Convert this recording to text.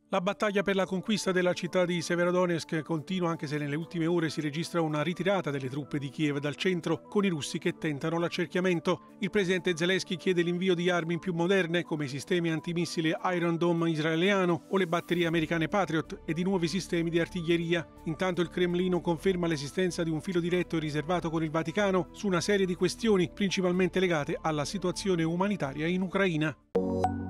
La battaglia per la conquista della città di Severodonetsk continua anche se nelle ultime ore si registra una ritirata delle truppe di Kiev dal centro, con i russi che tentano l'accerchiamento. Il presidente Zelensky chiede l'invio di armi più moderne come i sistemi antimissile Iron Dome israeliano o le batterie americane Patriot e di nuovi sistemi di artiglieria. Intanto il Cremlino conferma l'esistenza di un filo diretto riservato con il Vaticano su una serie di questioni principalmente legate alla situazione umanitaria in Ucraina.